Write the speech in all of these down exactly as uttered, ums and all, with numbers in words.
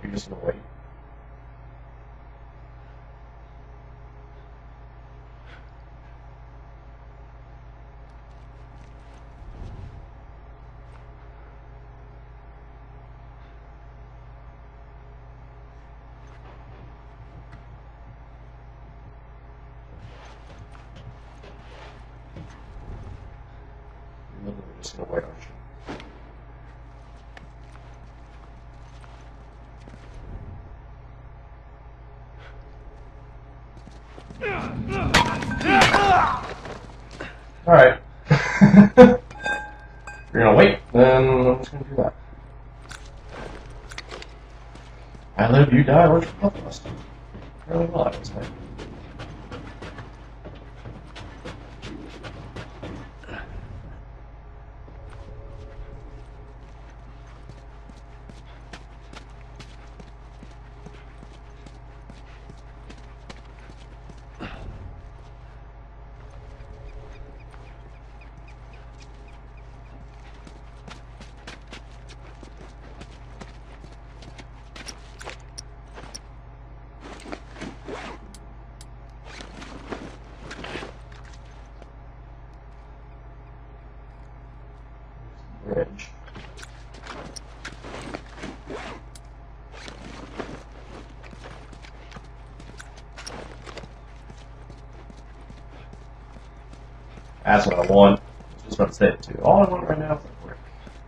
You're just gonna wait. You're literally just gonna wait, aren't you? Alright. You're gonna wait, then I'm just gonna do that. I live, you die, where's your bloodlust? Really well, I would say. Bridge. That's what I want. I was just about to say it too. All I want right now is a brick.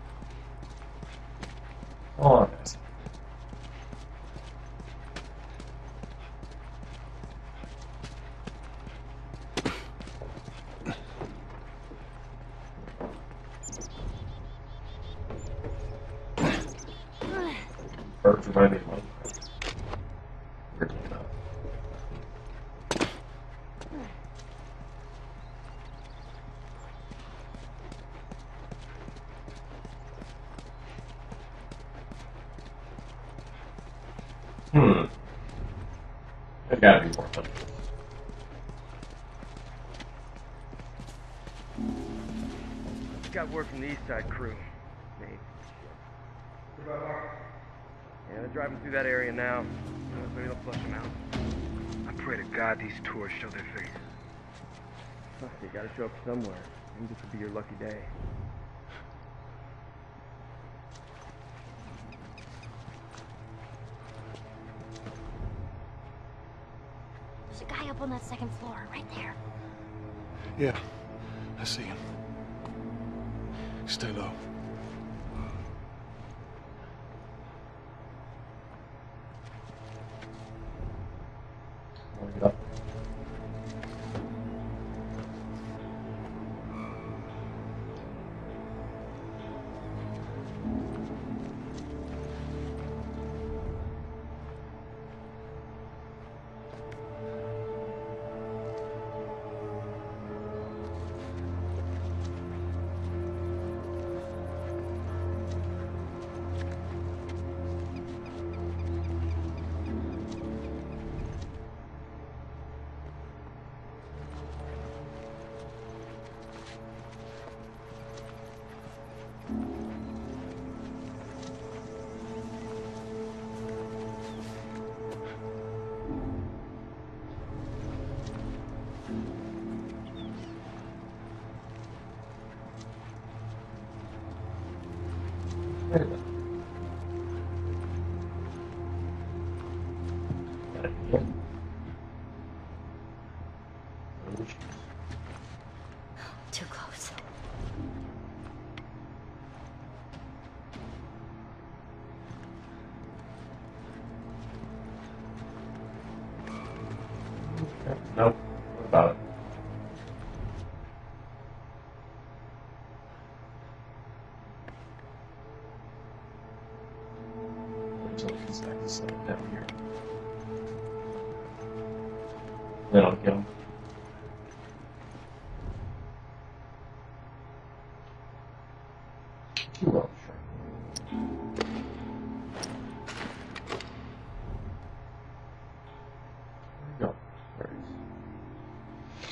All I'm asking. Birds remind me of Minecraft. Weirdly enough. Hmm. There's gotta be more fun. Got word from the East Side crew. Nate. Yeah, they're driving through that area now. Uh, maybe they'll flush them out. I pray to God these tours show their faces. Huh, you gotta show up somewhere. Maybe this will be your lucky day. There's a guy up on that second floor, right there. Yeah, I see him. Stay low. Wanna get up? Wait a minute. Gotta be in. Rouge. Too close. Okay. Nope. What about it? Until he's actually set it down here. Then I'll get him. Too well, sure. There you go. There he is.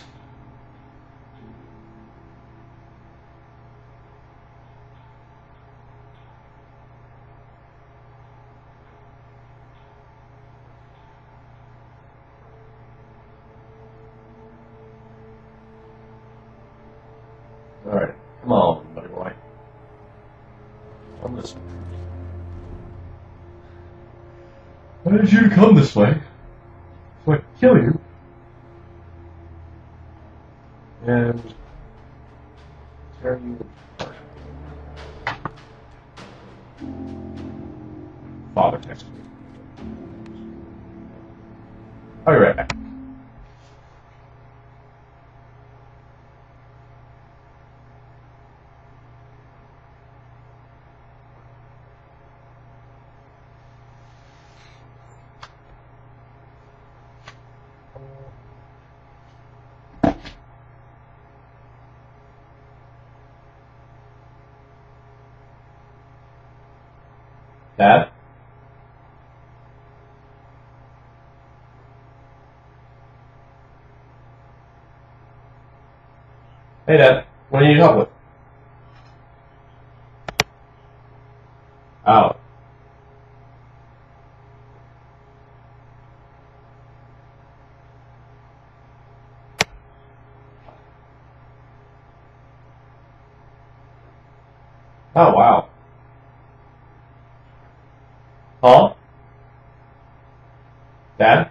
I need you to come this way, so I can kill you. And tear you apart. Father texted me. I'll be right back. Dad? Hey, Dad. What do you need help with? Oh. Oh, wow. Huh? Dad?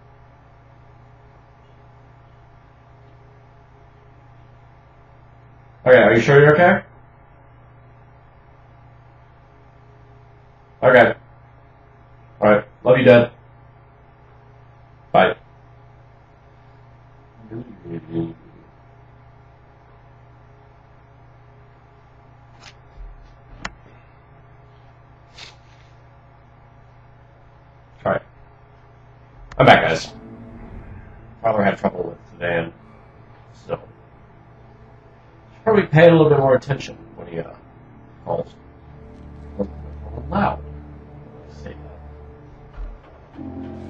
Okay, are you sure you're okay? Okay. Alright, love you, Dad. Bye. Alright. I'm back, guys. Father had trouble with the van, so should probably pay a little bit more attention when he uh, calls. A little bit more loud. Say that.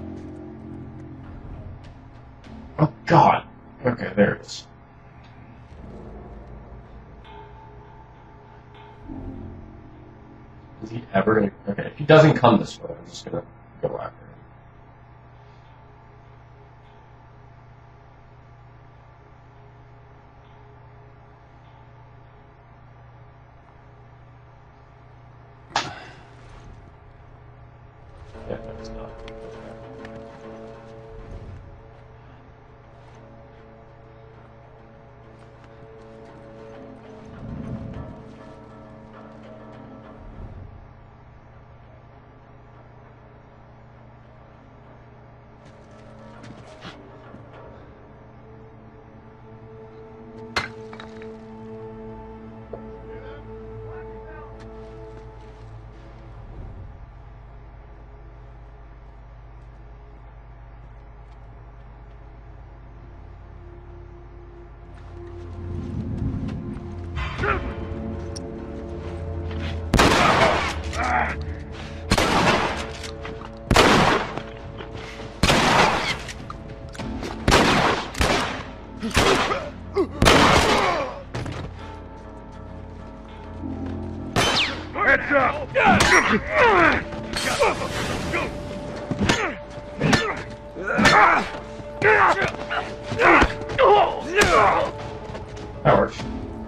Oh God. Okay, there it is. Is he ever gonna? Okay, if he doesn't come this way, I'm just gonna go after him. Yeah, no, it's not. Heads up! That works.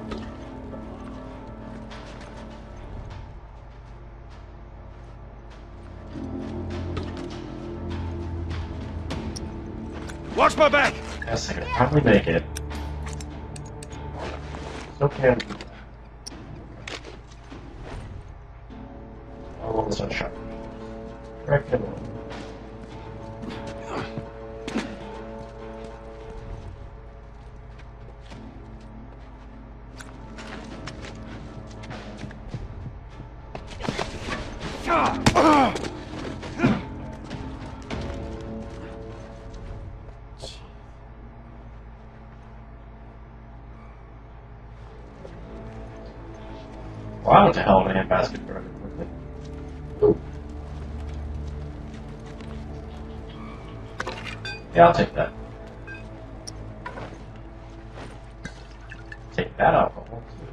Watch my back! Yes, I can probably make it. Still can. Oh, well, this one's shot. Correct it. Well, I went to hell in a handbasket very quickly. Ooh. Yeah, I'll take that. Take that alcohol, too.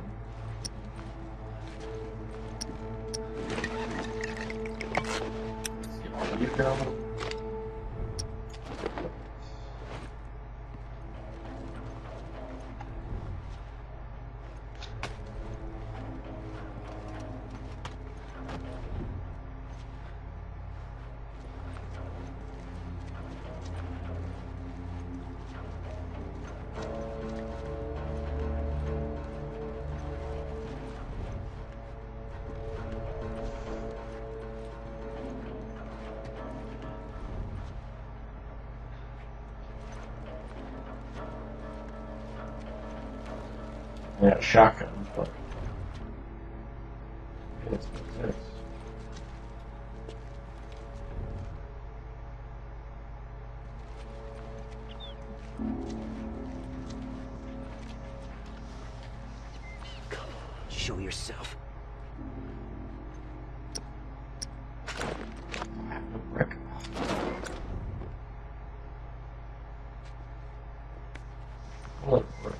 Let's get all of you going. Yeah, a shotgun, but it's what it is. Show yourself. I have no brick. Holy brick.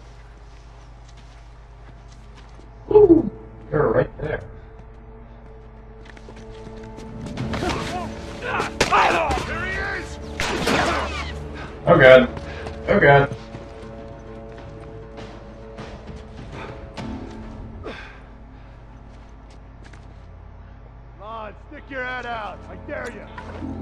Ooh, you're right there. There he is! Oh god. Oh god. Come on, stick your head out. I dare you.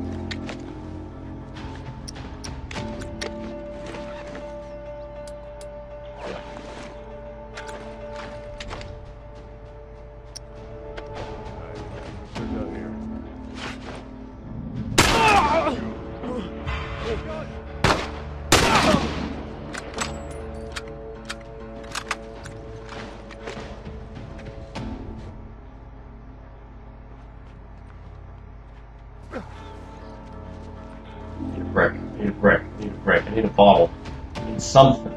I need a brick. I need a brick. I need a brick. I need a bottle. I need something.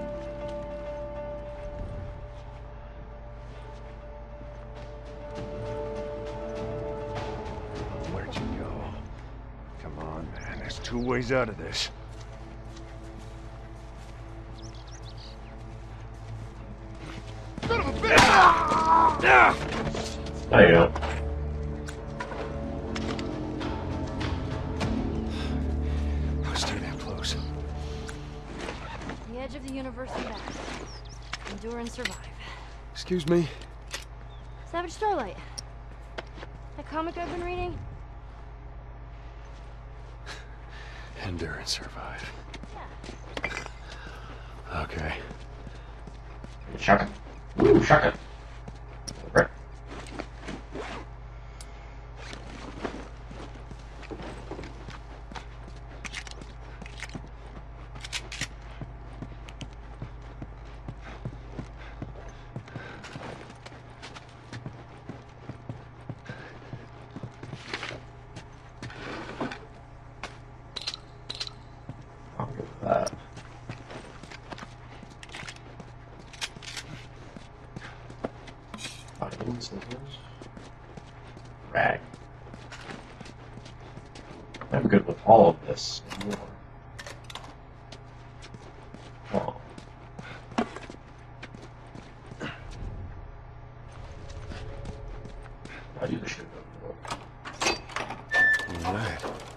Where'd you go? Come on, man. There's two ways out of this. Son of a bitch! There you go. Stay that close. The edge of the universe and back. Endure and survive. Excuse me? Savage Starlight. That comic I've been reading? Endure and survive. Yeah. Okay. Shotgun. Ooh, shotgun. Brick. I'll go with that. Fighting scissors. Rag. I'm good with all of this and more. Oh. I do the shit. All right.